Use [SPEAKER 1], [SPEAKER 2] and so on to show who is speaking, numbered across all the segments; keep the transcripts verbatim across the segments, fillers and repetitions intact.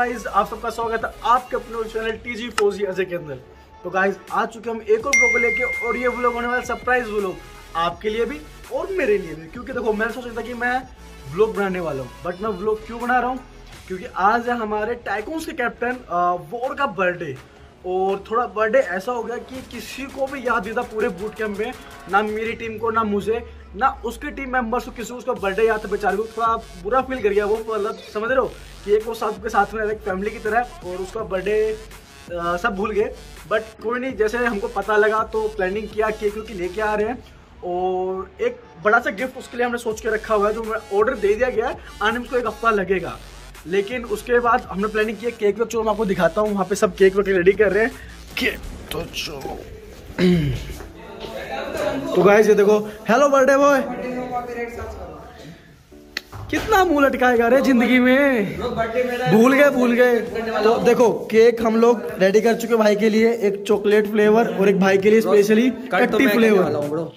[SPEAKER 1] Guys, आप सबका स्वागत है आपके अपने चैनल टीजी फौजी अजय के अंदर। तो गाइस आ चुके हम एक और व्लॉग को लेके, और ये व्लॉग होने वाला सरप्राइज व्लॉग आपके लिए भी और मेरे लिए भी, क्योंकि देखो मैंने सोचा था कि मैं व्लॉग बनाने वाला हूँ, बट मैं व्लॉग क्यों बना रहा हूँ क्योंकि आज है हमारे टाइकून्स के कैप्टन वॉर का बर्थडे। और थोड़ा बर्थडे ऐसा हो गया कि किसी को भी याद नहीं था पूरे बूट कैंप में, ना मेरी टीम को, ना मुझे, ना उसके टीम मेंबर्स को, किसी को उसका बर्थडे याद था बेचारे को। थोड़ा बुरा फील कर गया वो, मतलब समझ रहे हो कि एक वो सबके साथ में एक फैमिली की तरह, और उसका बर्थडे सब भूल गए। बट कोई नहीं, जैसे हमको पता लगा तो प्लानिंग किया, केक क्योंकि लेके आ रहे हैं, और एक बड़ा सा गिफ्ट उसके लिए हमने सोच के रखा हुआ है, जो ऑर्डर दे दिया गया है, आने में उसको एक हफ्ता लगेगा। लेकिन उसके बाद हमने प्लानिंग किया केक वेक, चलो मैं आपको दिखाता हूँ, वहाँ पे सब केक वेक रेडी कर रहे हैं। केक तो चलो तो गाइस ये देखो, हेलो बर्थडे बॉय। कितना मुंह लटकाएगा रे जिंदगी में, भूल गए भूल गए। तो देखो केक हम लोग रेडी कर चुके भाई के लिए, एक चॉकलेट फ्लेवर और एक भाई के लिए स्पेशली टट्टी फ्लेवर।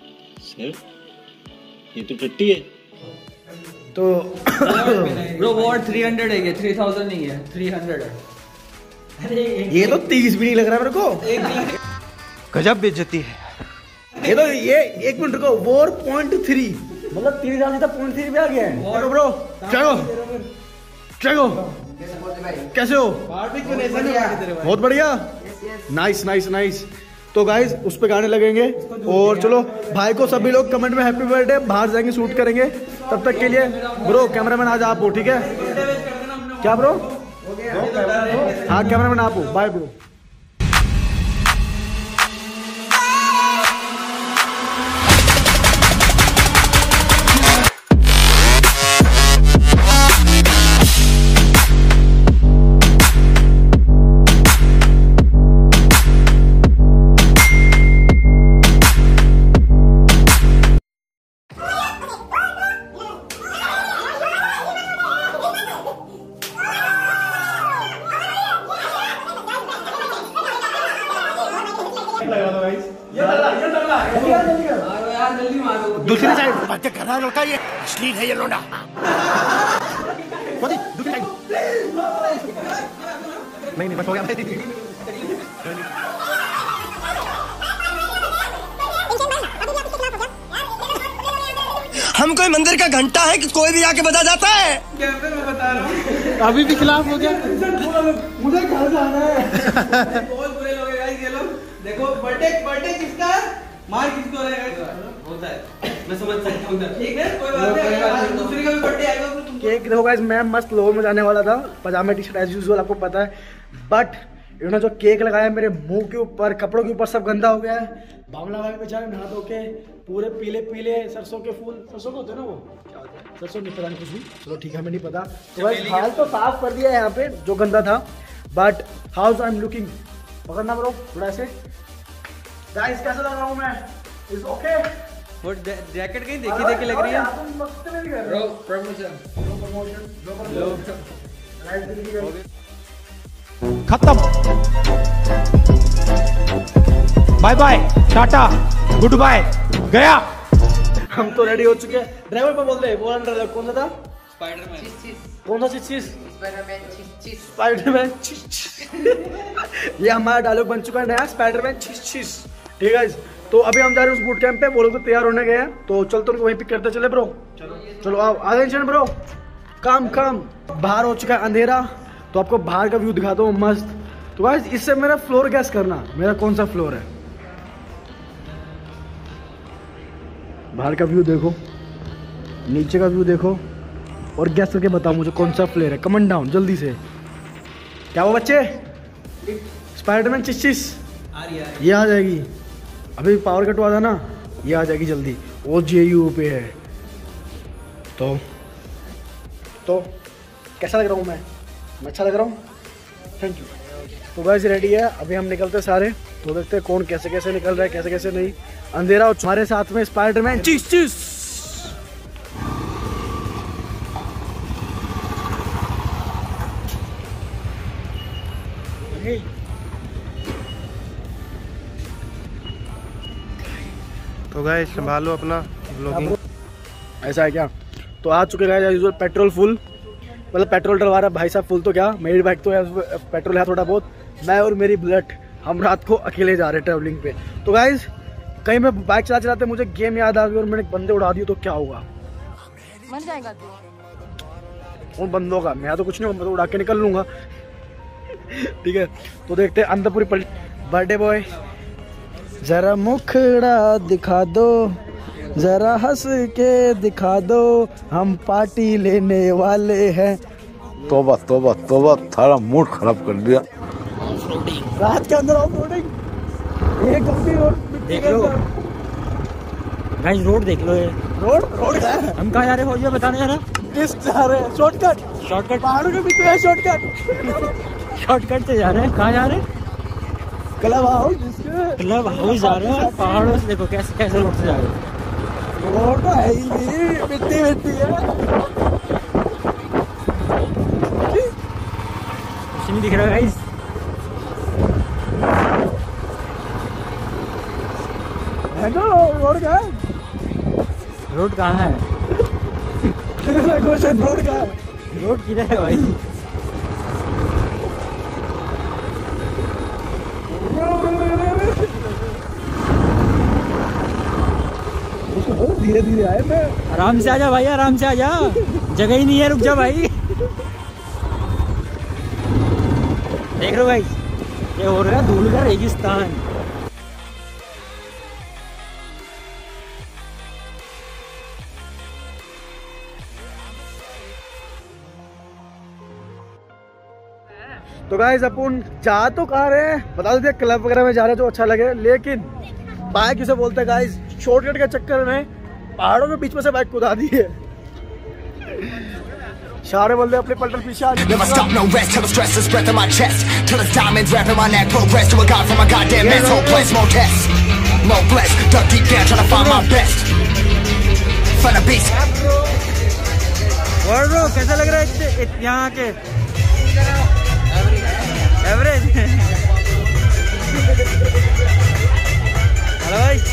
[SPEAKER 2] ये तो टट्टी है
[SPEAKER 1] तो
[SPEAKER 3] ब्रो वो तीन सौ है, ये तीन हज़ार नहीं है, तीन सौ है।
[SPEAKER 1] ये तो तीस भी नहीं लग रहा मेरे को,
[SPEAKER 2] गजब बेइज्जती है
[SPEAKER 1] ये तो। ये एक मिनट रुको, फोर पॉइंट थ्री मतलब तीन हजार से पॉइंट थ्री पे आ गया है। ब्रो ब्रो चलो चलो, कैसे हो? बहुत बढ़िया, नाइस नाइस नाइस। तो गाइस उस पे गाने लगेंगे, और चलो भाई को सभी लोग कमेंट में हैप्पी बर्थडे, बाहर जाएंगे शूट करेंगे। तब तक के लिए ब्रो कैमरामैन आज आप हो, ठीक है क्या ब्रो? हाँ कैमरामैन आप हो, बाय ब्रो। दूसरी साइड बातें कर रहा है लड़का, ये अश्लील है ये लोंडा। दूसरी साइड नहीं नहीं बस हो गया।
[SPEAKER 4] हम कोई मंदिर का घंटा है कि कोई भी आके बता जाता है।
[SPEAKER 3] मैं बता रहा हूँ
[SPEAKER 1] अभी भी खिलाफ हो गया, मुझे घर जाना है।
[SPEAKER 3] बहुत बुरे लोग हैं गाइस ये लोग। देखो बर्थडे बर्थडे किसका है, मार किसको होता है, मैं समझ सकता हूँ। ठीक है कोई बात नहीं, दूसरे का भी बर्थडे आएगा तो तुम
[SPEAKER 1] केक देखो गाइस, मैं मस्त लोवर में जाने वाला था, पजामा टी शर्ट एज यूजुअल, आपको पता है। बट इन्होंने जो केक लगाया मेरे मुंह के ऊपर, कपड़ों के ऊपर, सब गंदा हो गया है। बावला भाई बेचारे नहा धो के पूरे पीले पीले सरसों के फूल, सरसों के होते हैं ना वो, क्या होता है सरसों, नहीं पता नहीं कुछ भी, चलो ठीक है हमें नहीं पता। तो बस हाल तो साफ कर दिया है यहाँ पे जो गंदा था। But how's I am looking, पकड़ना ब्रो थोड़ा से। गाइस कैसा लग रहा हूँ मैं? Is okay?
[SPEAKER 3] वो जैकेट कहीं देखी देखी लग रही है
[SPEAKER 1] ब्रो।
[SPEAKER 3] प्रमोशन
[SPEAKER 5] खत्म, bye bye, tata, good bye, गया।
[SPEAKER 1] हम तो रेडी हो चुके हैं। ड्राइवर पे बोल रहे, बोला ड्राइवर कौन सा था?
[SPEAKER 3] स्पाइडरमैन।
[SPEAKER 1] कौन सा चीज चीज?
[SPEAKER 3] स्पाइडरमैन चीज चीज
[SPEAKER 1] स्पाइडरमैन चीज। ये हमारा डायलॉग बन चुका है नया, स्पाइडरमैन चीज चीज। ठीक है तो अभी हम जा रहे हैं उस बूट कैंप पे, वो लोग तो तैयार होने गए हैं, तो चलते उनको वहीं पिक करते चले ब्रो। चलो चलो आओ, आ जाए ब्रो। काम काम बाहर हो चुका है अंधेरा, तो आपको बाहर का व्यू दिखाता हूँ मस्त। तो गाइस इससे मेरा फ्लोर गैस करना, मेरा कौन सा फ्लोर है। बाहर का व्यू देखो, नीचे का व्यू देखो, और गैस करके बताओ मुझे कौन सा फ्लेयर है। कमेंट डाउन जल्दी से। क्या वो बच्चे, स्पाइडरमैन चिचिस ये आ जाएगी, अभी पावर कट हुआ था ना, ये आ जाएगी जल्दी। ओ जे यू पे है। तो तो कैसा लग रहा हूँ मैं? मैं अच्छा लग रहा हूँ, थैंक यू। तो बस रेडी है, अभी हम निकलते सारे, तो देखते हैं कौन कैसे कैसे निकल रहा है, कैसे कैसे नहीं। अंधेरा और हमारे साथ में स्पाइडरमैन चीज चीज।
[SPEAKER 2] तो गाइस संभालो अपना ब्लॉगिंग।
[SPEAKER 1] ऐसा है क्या? तो आ चुके हैं यूजुअल पेट्रोल फुल, मतलब पेट्रोल डलवा रहा भाई साहब फुल तो क्या, मेरी बाइक तो है पेट्रोल है थोड़ा बहुत। मैं और मेरी बुलेट हम रात को अकेले जा रहे हैं ट्रैवलिंग पे। तो गाइज कहीं मैं बाइक चला चलाते मुझे गेम याद आ गई और मैंने बंदे उड़ा दिए तो क्या होगा?
[SPEAKER 6] मर जाएगा तू।
[SPEAKER 1] उन बंदों का मैं तो कुछ नहीं, मैं तो उड़ा के निकल लूंगा। ठीक है तो देखते हैं अंदर पूरी पलटी। बर्थडे बॉय जरा मुखड़ा दिखा दो, जरा हंस के दिखा दो, हम पार्टी लेने वाले हैं।
[SPEAKER 7] तोबा तोबा तोबा, थारा मूड खराब कर दिया।
[SPEAKER 1] रात के अंदर ऑफ रोडिंग, ये गंदी रोड
[SPEAKER 5] देख लो गाइस, रोड देख लो। ये
[SPEAKER 1] रोड रोड है।
[SPEAKER 5] हम कहाँ जा रहे हो ये बताने जरा।
[SPEAKER 1] किस जा रहे हैं? शॉर्टकट
[SPEAKER 5] शॉर्टकट
[SPEAKER 1] पहाड़ों के बीच में शॉर्टकट।
[SPEAKER 5] शॉर्टकट से जा रहे हैं। कहाँ जा रहे हैं?
[SPEAKER 1] Club house. जिसके
[SPEAKER 5] क्लब हाउस जा रहे हैं। पहाड़ों से देखो कैसे कैसे रोड से जा रहे हैं।
[SPEAKER 1] रोड तो है ही नहीं, मिट्टी मिट्टी है।
[SPEAKER 5] कुछ नहीं दिख रहा गाइस।
[SPEAKER 1] है ना रोड का?
[SPEAKER 5] रोड कहाँ है?
[SPEAKER 1] क्वेश्चन रोड का है?
[SPEAKER 5] रोड किधर है भाई?
[SPEAKER 1] धीरे धीरे आए मैं।
[SPEAKER 5] आराम से आजा भाई, आराम से आजा, जगह ही नहीं है, रुक जा भाई। देख लो भाई ये हो रहा है धूल का रेगिस्तान।
[SPEAKER 1] तो गाइस अपन जा तो कहाँ रहे हैं बता देते, क्लब वगैरह में जा रहे हैं जो अच्छा लगे, लेकिन बाइक किसे बोलते हैं गाइस, शॉर्टकट के चक्कर में पहाड़ों के बीच में से बाइक कुदा दी है। सारे बंदे अपने पलटन पीछे आ गए।
[SPEAKER 4] Never stop, no rest till the stress is breath in my chest, till the diamonds wrapping my neck. Progress to a god from a goddamn mess. Whole place, more tests, more blessed. Dug deep down trying to find my best. Find a beast.
[SPEAKER 5] और bro कैसा लग रहा है यहाँ के? Average. Hello भाई।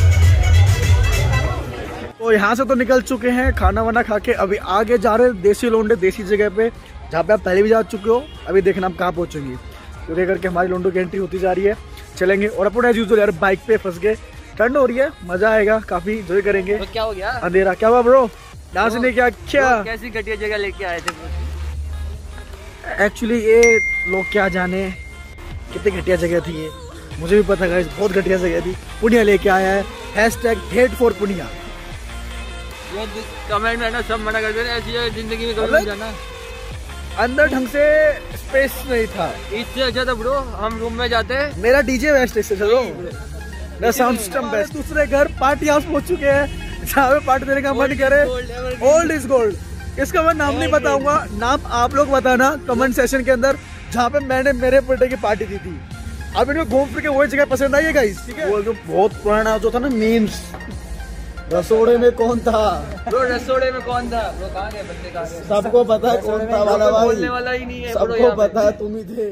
[SPEAKER 1] तो यहाँ से तो निकल चुके हैं खाना वाना खा के, अभी आगे जा रहे हैं देसी लोंडे देसी जगह पे जहाँ पे आप पहले भी जा चुके हो। अभी देखना आप कहाँ पहुँचेंगे, क्योंकि करके हमारी लोंडो की एंट्री होती जा रही है। चलेंगे और अपन एज यूजुअल यार बाइक पे फंस गए, ठंड हो रही है, मजा आएगा, काफी एंजॉय करेंगे।
[SPEAKER 3] तो क्या हो गया?
[SPEAKER 1] अंधेरा क्या हुआ ब्रो? यहाँ से नहीं क्या क्या
[SPEAKER 3] कैसी घटिया जगह लेके आए थे?
[SPEAKER 1] एक्चुअली ये लोग क्या जाने कितनी घटिया जगह थी ये, मुझे भी पता है बहुत घटिया जगह थी। पुनिया लेके आया है, हैशटैग हेट फॉर पुनिया।
[SPEAKER 3] ये कमेंट में ना सब मना कर दे रहे हैं, ऐसी जिंदगी में कभी नहीं जाना।
[SPEAKER 1] अंदर ढंग से स्पेस नहीं था।
[SPEAKER 3] इससे अच्छा था ब्रो हम रूम में जाते हैं।
[SPEAKER 1] मेरा डीजे बेस्ट है, चलो मेरा साउंड सिस्टम बेस्ट। दूसरे घर पार्टी हाउस पहुंच चुके हैं जहाँ पे पार्टी देने का मन करे। Old is gold. इसका मैं नाम नहीं बताऊंगा, नाम आप लोग बताना कमेंट सेशन के अंदर, जहाँ पे मैंने मेरे बर्थडे की पार्टी दी थी। अब इनको घूम फिर के वही जगह पसंद आई है गाइस, ठीक है? वो जो बहुत पुराना जो था ना मीम्स, रसोड़े में कौन था
[SPEAKER 3] ब्रो, रसोड़े में कौन था ब्रो? कहाँ गए बंदे? कहाँ गए?
[SPEAKER 1] सबको पता है कौन था वाला भाई,
[SPEAKER 3] बोलने वाला ही नहीं है ब्रो,
[SPEAKER 1] सबको पता है तुम ही थे।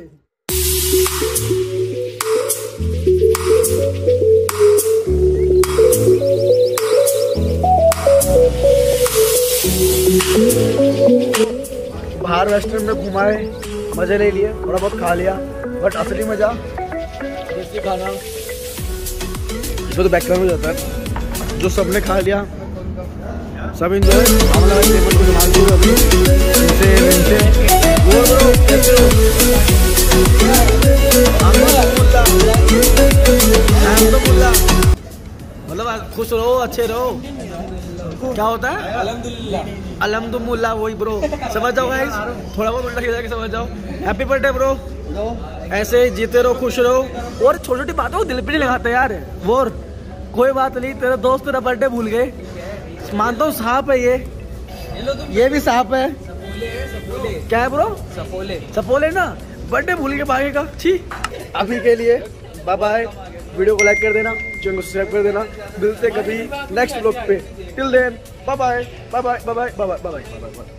[SPEAKER 1] बाहर रेस्टोरेंट में घुमाए, मजे ले लिए, थोड़ा बहुत खा लिया, बट असली मजा देसी खाना जो तो बैकग्राउंड में जाता है। जो सबने खा लिया, सब इंजॉय। टेबल को संभाल दो अभी इनसे इनसे वो ब्रो कैसे हो? मतलब खुश रहो, अच्छे रहो, क्या होता है? अल्हम्दुलिल्लाह अल्हम्दुलिल्लाह, वही ब्रो, समझ जाओ गाइस, थोड़ा बहुत उल्टा सीधा समझ जाओ। हैप्पी बर्थडे ब्रो, ऐसे जीते रहो, खुश रहो, और छोटी छोटी बातों को दिल पे नहीं लगाते यार। वो कोई बात नहीं, तेरा दोस्त तेरा बर्थडे भूल गए, मानता हूँ सांप है ये ये भी सांप है। क्या है ब्रो?
[SPEAKER 3] सपोले
[SPEAKER 1] सपोले ना, बर्थडे भूल के भागेगा। ठीक, अभी के लिए बाय बाय। वीडियो को लाइक कर देना, चैनल को सब्सक्राइब कर देना, मिलते कभी नेक्स्ट व्लॉग पे। Till then bye bye bye bye bye bye bye bye bye.